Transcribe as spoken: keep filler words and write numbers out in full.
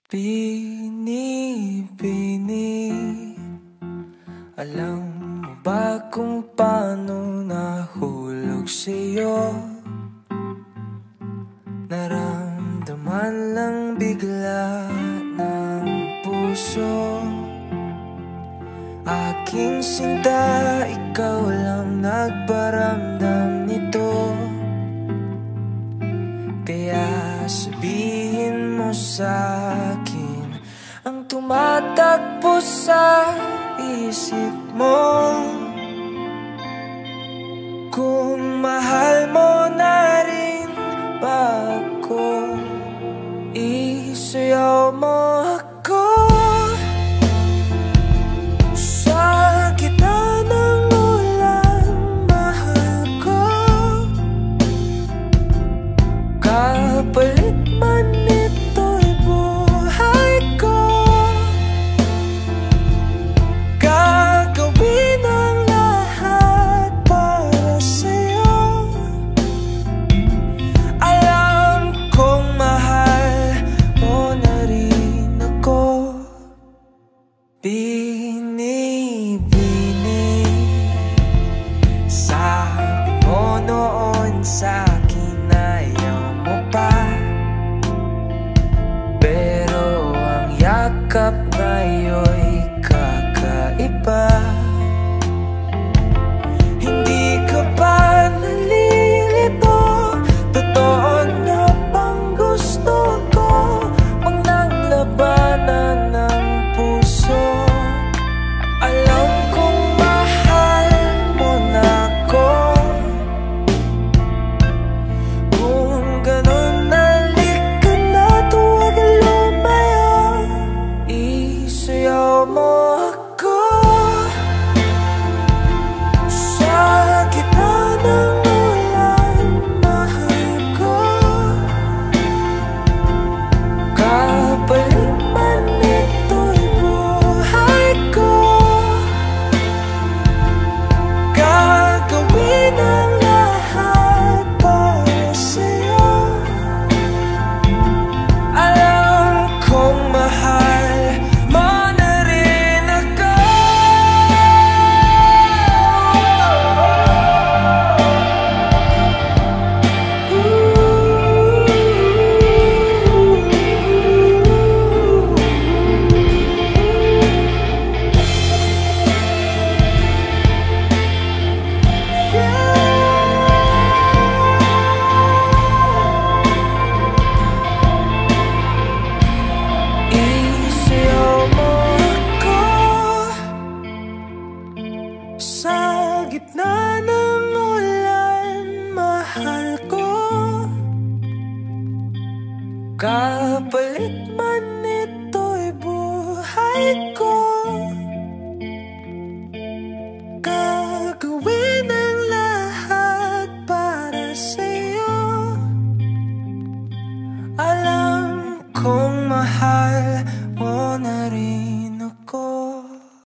Binibini, alam mo ba kung paano nahulog sa'yo? Naramdaman lang bigla ng puso. Aking sinta, ikaw lang nagparamdam nito. Kaya sabihin mo sa'kin ang tumatakbo sa isip mo. Kung mahal mo na rin ba ako, isayaw mo ako. Sa gitna ng ulan, mahal ko. Kapalit man ito'y buhay ko. Gagawin ang lahat para sa'yo. Alam kong mahal mo na rin ako. Binibini, sabi mo noon sa'kin ayaw mo pa. Pero ang yakap ngayon'y kakaiba. Hindi ka pa nalilito, totoo na bang gusto ko? Huwag nang labanan ng puso. Alam kong mahal mo na ako. Kung ganon, halika na't huwag lumayo. Isayaw mo ako. Sa gitna ng ulan, mahal ko. Kapalit man ito'y buhay ko. Gagawin ang lahat para sa'yo. Alam kong mahal mo na rin ako. Isayaw mo ako. Sa gitna ng ulan, mahal ko. Kapalit man ito'y buhay ko.